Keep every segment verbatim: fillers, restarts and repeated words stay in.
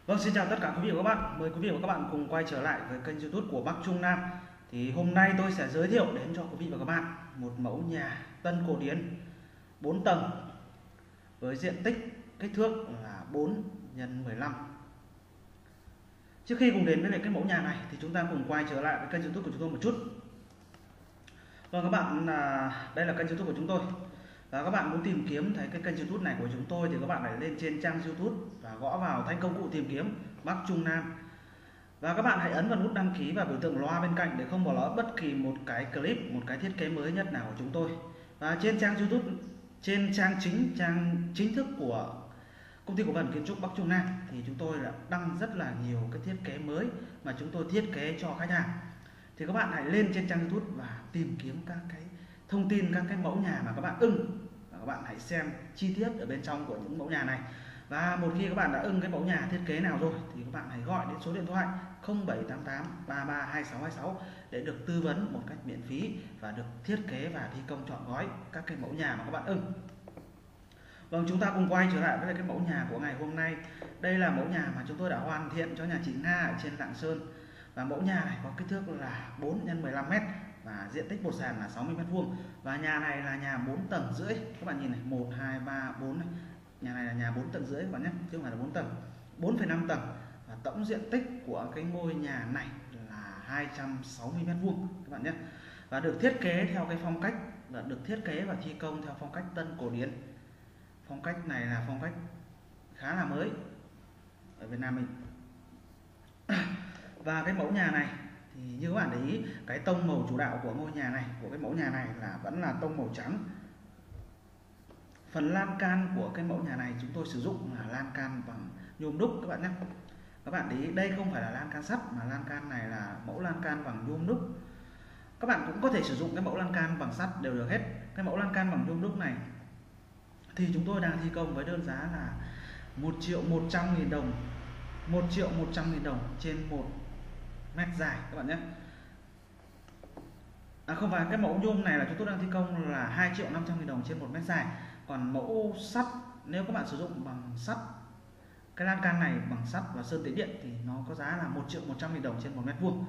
Vâng, xin chào tất cả quý vị và các bạn. Mời quý vị và các bạn cùng quay trở lại với kênh YouTube của Bắc Trung Nam. Thì hôm nay tôi sẽ giới thiệu đến cho quý vị và các bạn một mẫu nhà tân cổ điển bốn tầng với diện tích kích thước là bốn nhân mười lăm. Trước khi cùng đến với cái mẫu nhà này thì chúng ta cùng quay trở lại với kênh YouTube của chúng tôi một chút. Vâng các bạn, đây là kênh YouTube của chúng tôi. Và các bạn muốn tìm kiếm thấy cái kênh YouTube này của chúng tôi thì các bạn hãy lên trên trang YouTube và gõ vào thanh công cụ tìm kiếm Bắc Trung Nam. Và các bạn hãy ấn vào nút đăng ký và biểu tượng loa bên cạnh để không bỏ lỡ bất kỳ một cái clip, một cái thiết kế mới nhất nào của chúng tôi. Và trên trang YouTube, trên trang chính, trang chính thức của công ty cổ phần kiến trúc Bắc Trung Nam thì chúng tôi đã đăng rất là nhiều cái thiết kế mới mà chúng tôi thiết kế cho khách hàng. Thì các bạn hãy lên trên trang YouTube và tìm kiếm các cái thông tin, các cái mẫu nhà mà các bạn ưng. Và các bạn hãy xem chi tiết ở bên trong của những mẫu nhà này. Và một khi các bạn đã ưng cái mẫu nhà thiết kế nào rồi thì các bạn hãy gọi đến số điện thoại không bảy tám tám ba ba hai sáu hai sáu để được tư vấn một cách miễn phí và được thiết kế và thi công trọn gói các cái mẫu nhà mà các bạn ưng. Vâng, chúng ta cùng quay trở lại với cái mẫu nhà của ngày hôm nay. Đây là mẫu nhà mà chúng tôi đã hoàn thiện cho nhà chị Nga ở trên Lạng Sơn. Và mẫu nhà này có kích thước là bốn nhân mười lăm mét và diện tích một sàn là sáu mươi mét vuông. Và nhà này là nhà bốn tầng rưỡi. Các bạn nhìn này, một hai ba bốn này. Nhà này là nhà bốn tầng rưỡi các bạn nhé, chứ không phải là bốn tầng. bốn phẩy năm tầng. Và tổng diện tích của cái ngôi nhà này là hai trăm sáu mươi mét vuông các bạn nhé. Và được thiết kế theo cái phong cách và được thiết kế và thi công theo phong cách tân cổ điển. Phong cách này là phong cách khá là mới ở Việt Nam mình. Và cái mẫu nhà này thì như các bạn để ý, cái tông màu chủ đạo của ngôi nhà này, của cái mẫu nhà này là vẫn là tông màu trắng. Phần lan can của cái mẫu nhà này chúng tôi sử dụng là lan can bằng nhôm đúc các bạn nhé. Các bạn để ý, đây không phải là lan can sắt mà lan can này là mẫu lan can bằng nhôm đúc. Các bạn cũng có thể sử dụng cái mẫu lan can bằng sắt đều được hết. Cái mẫu lan can bằng nhôm đúc này thì chúng tôi đang thi công với đơn giá là một triệu một trăm nghìn đồng, một triệu một trăm nghìn đồng trên một mét dài các bạn nhé. À không phải, cái mẫu nhôm này là chúng tôi đang thi công là hai triệu năm trăm nghìn đồng trên một mét dài. Còn mẫu sắt, nếu các bạn sử dụng bằng sắt, cái lan can này bằng sắt và sơn tĩnh điện thì nó có giá là một triệu một trăm nghìn đồng trên một mét vuông.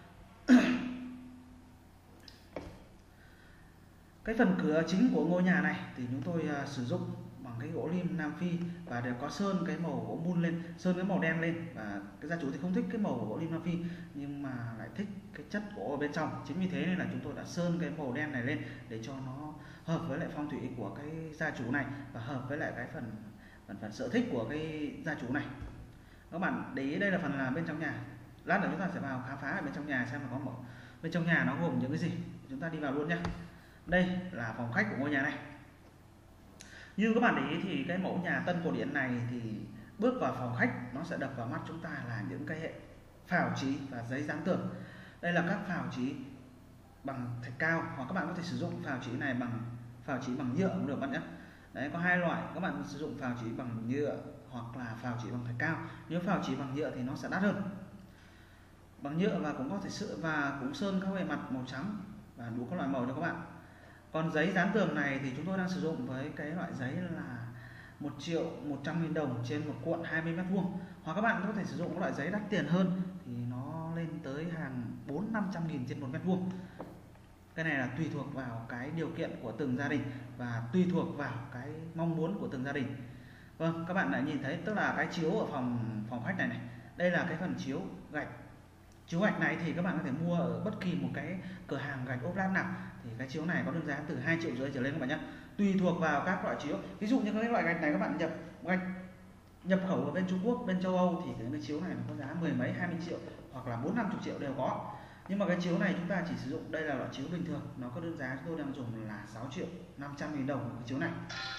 Cái phần cửa chính của ngôi nhà này thì chúng tôi uh, sử dụng bằng cái gỗ lim Nam Phi và đều có sơn cái màu gỗ mun lên, sơn cái màu đen lên. Và cái gia chủ thì không thích cái màu của gỗ lim Nam Phi nhưng mà lại thích cái chất gỗ ở bên trong. Chính vì thế nên là chúng tôi đã sơn cái màu đen này lên để cho nó hợp với lại phong thủy của cái gia chủ này và hợp với lại cái phần phần, phần sở thích của cái gia chủ này. Các bạn để ý, đây là phần là bên trong nhà. Lát nữa chúng ta sẽ vào khám phá ở bên trong nhà xem là có mẫu bên trong nhà nó gồm những cái gì. Chúng ta đi vào luôn nhé. Đây là phòng khách của ngôi nhà này. Như các bạn để ý thì cái mẫu nhà tân cổ điển này thì bước vào phòng khách nó sẽ đập vào mắt chúng ta là những cái hệ phào trí và giấy dán tường. Đây là các phào trí bằng thạch cao, hoặc các bạn có thể sử dụng phào trí này bằng phào trí bằng nhựa cũng được bạn nhé. Đấy, có hai loại, các bạn sử dụng phào trí bằng nhựa hoặc là phào trí bằng thạch cao. Nếu phào trí bằng nhựa thì nó sẽ đắt hơn. Bằng nhựa và cũng có thể sự và cũng sơn các bề mặt màu trắng và đủ các loại màu cho các bạn. Còn giấy dán tường này thì chúng tôi đang sử dụng với cái loại giấy là một triệu một trăm nghìn đồng trên một cuộn hai mươi mét vuông. Hoặc các bạn có thể sử dụng các loại giấy đắt tiền hơn thì nó lên tới hàng bốn năm trăm nghìn trên một mét vuông. Cái này là tùy thuộc vào cái điều kiện của từng gia đình và tùy thuộc vào cái mong muốn của từng gia đình. Vâng, các bạn đã nhìn thấy, tức là cái chiếu ở phòng phòng khách này này. Đây là cái phần chiếu gạch. Chiếu gạch này thì các bạn có thể mua ở bất kỳ một cái cửa hàng gạch ốp lát nào. Thì cái chiếu này có đơn giá từ hai triệu rưỡi trở lên các bạn nhé. Tùy thuộc vào các loại chiếu. Ví dụ như cái loại gạch này các bạn nhập gạch nhập khẩu ở bên Trung Quốc, bên châu Âu thì cái chiếu này nó có giá mười mấy hai mươi triệu hoặc là bốn năm mươi triệu đều có. Nhưng mà cái chiếu này chúng ta chỉ sử dụng, đây là loại chiếu bình thường, nó có đơn giá chúng tôi đang dùng là sáu triệu năm trăm nghìn đồng cái chiếu này.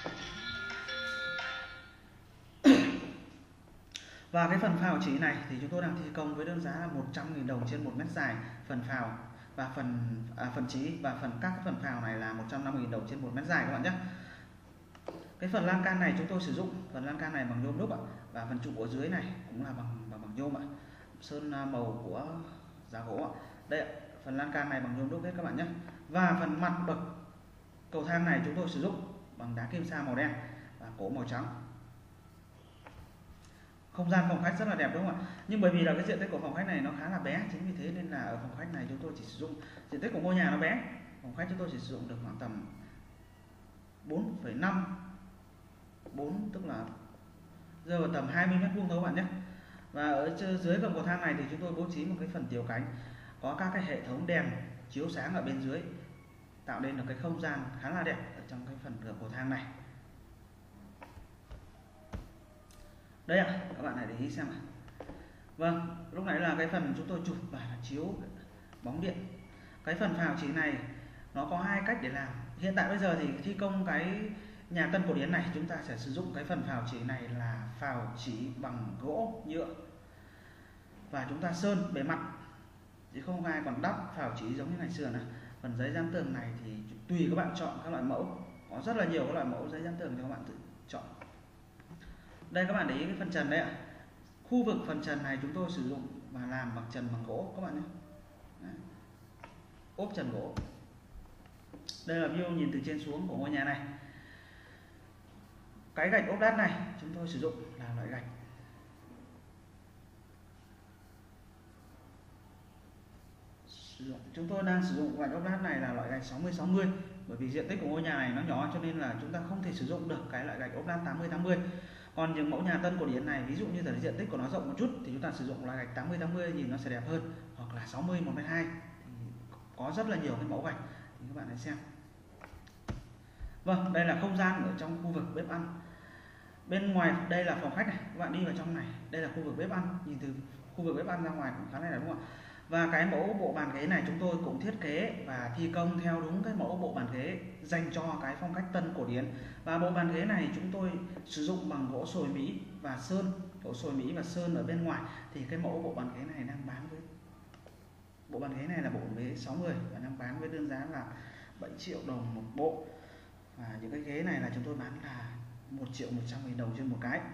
Và cái phần phào trí này thì chúng tôi đang thi công với đơn giá là một trăm nghìn đồng trên một mét dài phần phào và phần à, phần trí và phần các phần phào này là một trăm năm mươi nghìn đồng trên một mét dài các bạn nhé. Cái phần lan can này chúng tôi sử dụng phần lan can này bằng nhôm đúc ạ, và phần trụ ở dưới này cũng là bằng bằng, bằng nhôm ạ, sơn màu của giá gỗ ạ. Đây ạ, phần lan can này bằng nhôm đúc hết các bạn nhé. Và phần mặt bậc cầu thang này chúng tôi sử dụng bằng đá kim sa màu đen và cổ màu trắng. không gian phòng khách rất là đẹp đúng không ạ? Nhưng bởi vì là cái diện tích của phòng khách này nó khá là bé, chính vì thế nên là ở phòng khách này chúng tôi chỉ sử dụng diện tích của ngôi nhà nó bé, phòng khách chúng tôi chỉ sử dụng được khoảng tầm bốn phẩy năm, bốn tức là rơi vào tầm hai mươi mét vuông thôi các bạn nhé. Và ở dưới gầm cầu thang này thì chúng tôi bố trí một cái phần tiểu cánh có các cái hệ thống đèn chiếu sáng ở bên dưới, tạo nên được cái không gian khá là đẹp ở trong cái phần gầm cầu thang này. Đây ạ, các bạn hãy để ý xem ạ. Vâng, lúc nãy là cái phần chúng tôi chụp và chiếu bóng điện. Cái phần phào chỉ này nó có hai cách để làm. Hiện tại bây giờ thì thi công cái nhà Tân Cổ Điển này chúng ta sẽ sử dụng cái phần phào chỉ này là phào chỉ bằng gỗ nhựa, và chúng ta sơn bề mặt chứ không ai còn đắp phào chỉ giống như ngày xưa này. Phần giấy dán tường này thì tùy các bạn chọn các loại mẫu, có rất là nhiều các loại mẫu giấy dán tường cho các bạn tự chọn. Đây các bạn để ý cái phần trần đấy ạ. Khu vực phần trần này chúng tôi sử dụng và làm bằng trần bằng gỗ các bạn nhé. Đấy. Ốp trần gỗ. Đây là view nhìn từ trên xuống của ngôi nhà này. Cái gạch ốp lát này chúng tôi sử dụng là loại gạch chúng tôi đang sử dụng gạch ốp lát này là loại gạch sáu mươi sáu mươi, bởi vì diện tích của ngôi nhà này nó nhỏ cho nên là chúng ta không thể sử dụng được cái loại gạch ốp lát tám mươi tám mươi. Còn những mẫu nhà Tân Cổ Điển này, ví dụ như là diện tích của nó rộng một chút thì chúng ta sử dụng loại gạch tám mươi tám mươi nhìn nó sẽ đẹp hơn, hoặc là sáu mươi một mét hai. Có rất là nhiều cái mẫu gạch thì các bạn hãy xem. Vâng, đây là không gian ở trong khu vực bếp ăn. Bên ngoài đây là phòng khách này, các bạn đi vào trong này, đây là khu vực bếp ăn, nhìn từ khu vực bếp ăn ra ngoài cũng khá là đẹp đúng không ạ? Và cái mẫu bộ bàn ghế này chúng tôi cũng thiết kế và thi công theo đúng cái mẫu bộ bàn ghế dành cho cái phong cách Tân Cổ Điển. Và bộ bàn ghế này chúng tôi sử dụng bằng gỗ sồi Mỹ và sơn, gỗ sồi Mỹ và sơn ở bên ngoài. Thì cái mẫu bộ bàn ghế này đang bán với bộ bàn ghế này là bộ bàn ghế sáu người và đang bán với đơn giá là bảy triệu đồng một bộ. Và những cái ghế này là chúng tôi bán là một triệu một trăm nghìn đồng trên một cái.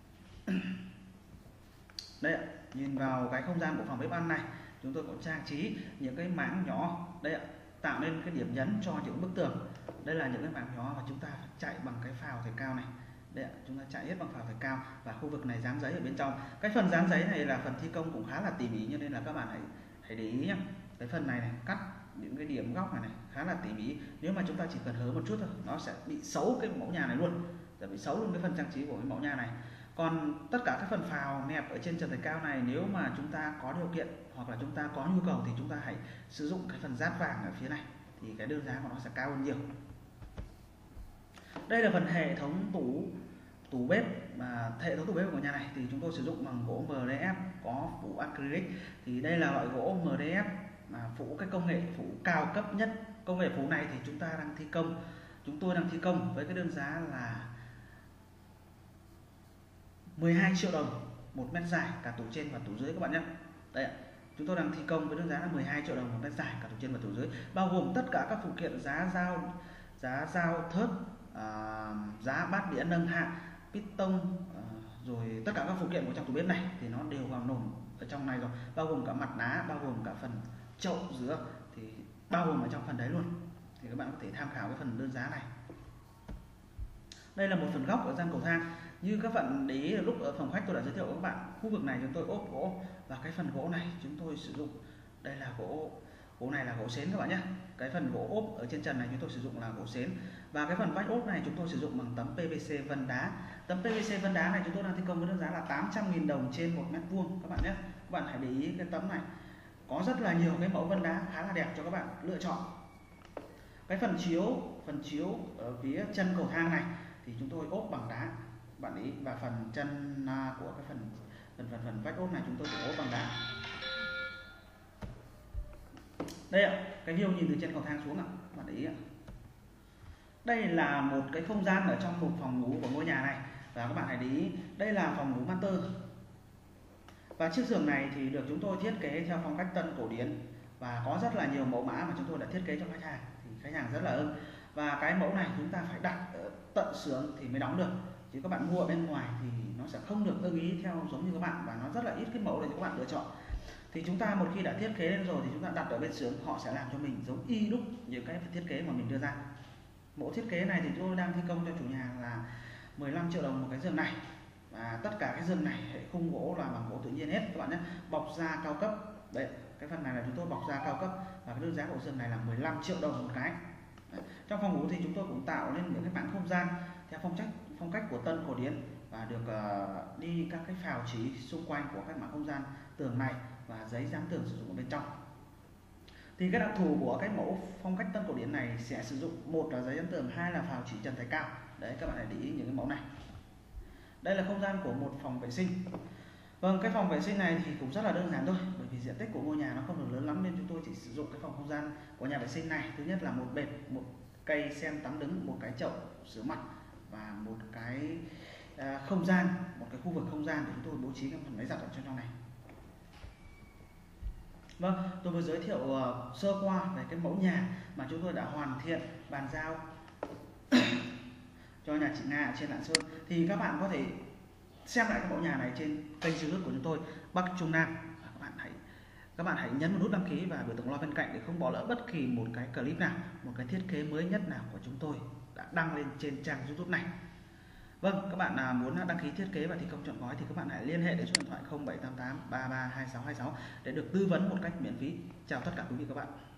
Đây ạ, nhìn vào cái không gian của phòng bếp ăn này, chúng tôi cũng trang trí những cái mảng nhỏ đây ạ, tạo nên cái điểm nhấn cho những bức tường. Đây là những cái mảng nhỏ và chúng ta phải chạy bằng cái phào thạch cao này. Đây ạ, chúng ta chạy hết bằng phào thạch cao và khu vực này dán giấy ở bên trong. Cái phần dán giấy này là phần thi công cũng khá là tỉ mỉ, cho nên là các bạn hãy hãy để ý nhé. Cái phần này này cắt những cái điểm góc này này khá là tỉ mỉ. Nếu mà chúng ta chỉ cần hớ một chút thôi, nó sẽ bị xấu cái mẫu nhà này luôn, sẽ bị xấu luôn cái phần trang trí của cái mẫu nhà này. Còn tất cả các phần phào nẹp ở trên trần thạch cao này, nếu mà chúng ta có điều kiện hoặc là chúng ta có nhu cầu thì chúng ta hãy sử dụng cái phần dát vàng ở phía này, thì cái đơn giá của nó sẽ cao hơn nhiều. Đây là phần hệ thống tủ tủ bếp, mà hệ thống tủ bếp của nhà này thì chúng tôi sử dụng bằng gỗ em đê ép có phủ acrylic. Thì đây là loại gỗ em đê ép mà phủ cái công nghệ phủ cao cấp nhất. Công nghệ phủ này thì chúng ta đang thi công, chúng tôi đang thi công với cái đơn giá là mười hai triệu đồng một mét dài, cả tủ trên và tủ dưới các bạn nhé. Đây ạ, chúng tôi đang thi công với đơn giá là mười hai triệu đồng một mét dài, cả tủ trên và tủ dưới, bao gồm tất cả các phụ kiện giá dao, giá dao thớt, à, giá bát đĩa nâng hạ, piston, à, rồi tất cả các phụ kiện của trong tủ bếp này thì nó đều vào nồn ở trong này rồi, bao gồm cả mặt đá, bao gồm cả phần chậu dứa thì bao gồm ở trong phần đấy luôn. Thì các bạn có thể tham khảo cái phần đơn giá này. Đây là một phần góc ở gian cầu thang. Như các bạn để ý lúc ở phòng khách tôi đã giới thiệu với các bạn, khu vực này chúng tôi ốp gỗ, và cái phần gỗ này chúng tôi sử dụng đây là gỗ gỗ này là gỗ sến các bạn nhé. Cái phần gỗ ốp ở trên trần này chúng tôi sử dụng là gỗ sến, và cái phần vách ốp này chúng tôi sử dụng bằng tấm pê vê xê vân đá. Tấm pê vê xê vân đá này chúng tôi đang thi công với đơn giá là tám trăm nghìn đồng trên một mét vuông các bạn nhé. Các bạn hãy để ý cái tấm này có rất là nhiều cái mẫu vân đá khá là đẹp cho các bạn lựa chọn. Cái phần chiếu phần chiếu ở phía chân cầu thang này thì chúng tôi ốp bằng đá bạn ý, và phần chân của cái phần phần phần phần vách ốp này chúng tôi cũng ốp bằng đá. Đây ạ, cái view nhìn từ trên cầu thang xuống ạ, bạn ý ạ. Đây là một cái không gian ở trong một phòng ngủ của ngôi nhà này, và các bạn hãy để ý đây là phòng ngủ master. Và chiếc giường này thì được chúng tôi thiết kế theo phong cách Tân Cổ Điển, và có rất là nhiều mẫu mã mà chúng tôi đã thiết kế cho khách hàng, thì khách hàng rất là ưng. Và cái mẫu này chúng ta phải đặt ở tận xưởng thì mới đóng được, chứ các bạn mua ở bên ngoài thì nó sẽ không được ưng ý theo giống như các bạn, và nó rất là ít cái mẫu để cho các bạn lựa chọn. Thì chúng ta một khi đã thiết kế lên rồi thì chúng ta đặt ở bên xưởng, họ sẽ làm cho mình giống y đúc những cái thiết kế mà mình đưa ra. Mẫu thiết kế này thì tôi đang thi công cho chủ nhà là mười lăm triệu đồng một cái giường này. và tất cả cái giường này hệ khung gỗ là bằng gỗ tự nhiên hết các bạn nhé, bọc da cao cấp. Đấy, cái phần này là chúng tôi bọc da cao cấp và cái đơn giá của giường này là mười lăm triệu đồng một cái. Đấy. Trong phòng ngủ thì chúng tôi cũng tạo lên những cái mảng không gian theo phong cách phong cách của tân cổ điển và được uh, đi các cái phào chỉ xung quanh của các mảng không gian tường này và giấy dán tường sử dụng ở bên trong. Thì cái đặc thù của cái mẫu phong cách tân cổ điển này sẽ sử dụng một là giấy dán tường, hai là phào chỉ trần thạch cao. Đấy, các bạn hãy để ý những cái mẫu này. Đây là không gian của một phòng vệ sinh. Vâng, cái phòng vệ sinh này thì cũng rất là đơn giản thôi, bởi vì diện tích của ngôi nhà nó không được lớn lắm nên chúng tôi chỉ sử dụng cái phòng không gian của nhà vệ sinh này. Thứ nhất là một bệt, một cây sen tắm đứng, một cái chậu rửa mặt và một cái à, không gian, một cái khu vực không gian để chúng tôi bố trí cái phần máy giặt ở trong này. Vâng, tôi vừa giới thiệu uh, sơ qua về cái mẫu nhà mà chúng tôi đã hoàn thiện bàn giao cho nhà chị Nga ở trên Lạng Sơn. Thì các bạn có thể xem lại cái mẫu nhà này trên kênh YouTube của chúng tôi Bắc Trung Nam. Các bạn hãy các bạn hãy nhấn vào nút đăng ký và biểu tượng loa bên cạnh để không bỏ lỡ bất kỳ một cái clip nào, một cái thiết kế mới nhất nào của chúng tôi đã đăng lên trên trang YouTube này. Vâng, các bạn à, muốn đăng ký thiết kế và thi công trọn gói thì các bạn hãy liên hệ đến số điện thoại không bảy tám tám ba ba hai sáu hai sáu để được tư vấn một cách miễn phí. Chào tất cả quý vị các bạn.